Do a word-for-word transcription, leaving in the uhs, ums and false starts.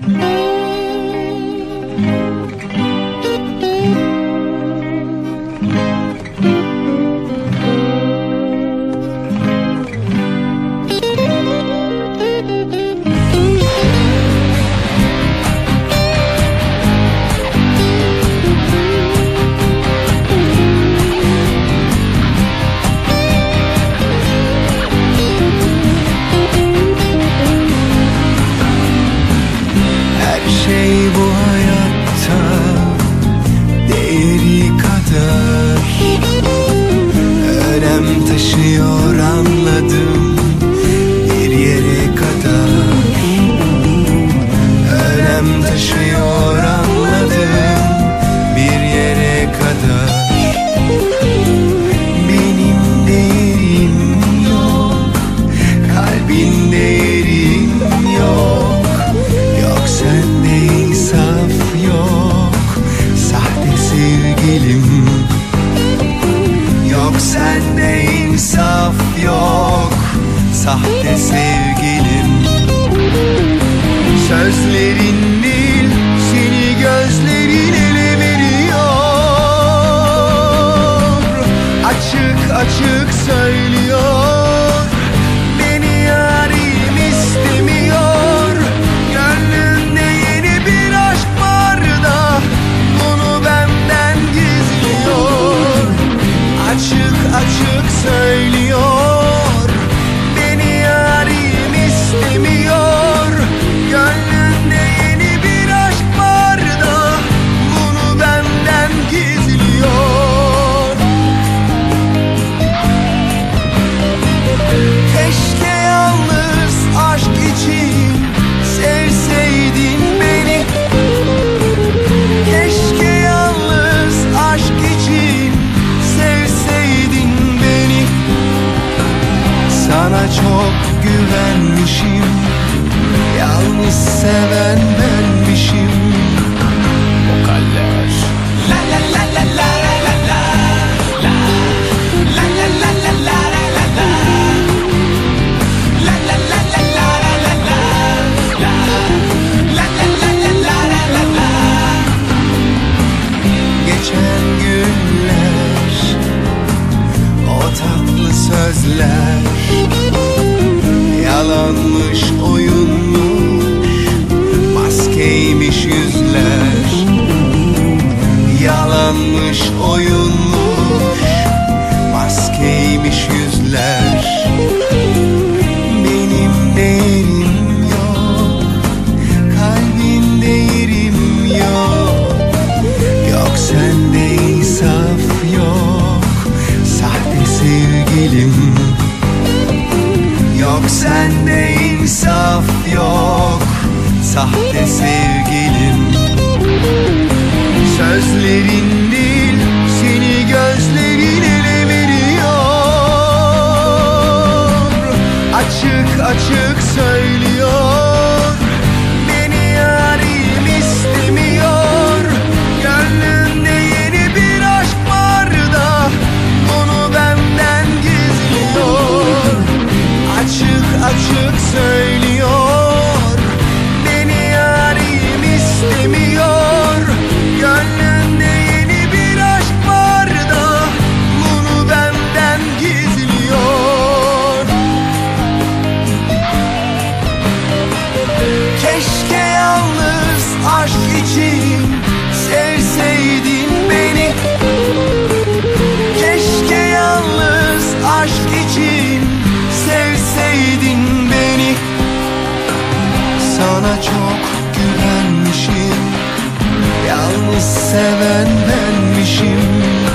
Taşıyor anladım bir yere kadar. Önem taşıyor anladım bir yere kadar. Benim değerim yok, kalbinde yerim yok. Yok sende insaf yok, sahte sevgilim. Yok sende insaf yok, sahte sevgilim. Sözlerin değil, seni gözlerin ele veriyor. Açık açık söylüyor, beni yarim istemiyor. Gönlünde yeni bir aşk var da bunu benden gizliyor. Açık açık söylüyor, beni yarim istemiyor. Gönlünde yeni bir aşk var da bunu benden gizliyor. Keşke yalnız aşk için sevseydin beni. Keşke yalnız aşk için sevseydin beni. Sana çok güvenmişim, yalnız seven benmişim. Vokaller. La la la la la la la la. La la la la la la la. La la la la la la la. La la la la la la la. Geçen günler, o tatlı sözler, yalanmış, oyunmuş, maskeymiş yüzler. Yalanmış, oyunmuş, maskeymiş yüzler. Benim değerim yok, kalbinde yerim yok. Yok sende insaf yok, sahte sevgilim. Yok sende insaf yok, sahte sevgilim. Sözlerin değil, seni gözlerin ele veriyor. Açık açık söylüyor, beni yarim istemiyor. Gönlünde yeni bir aşk var da bunu benden gizliyor. Açık açık söylüyor, beni yarim istemiyor. Gönlünde yeni bir aşk var da bunu benden gizliyor. Keşke yalnız aşk için sevseydin beni. Keşke yalnız aşk için sevseydin beni. Sana çok güvenmişim, yalnız seven benmişim.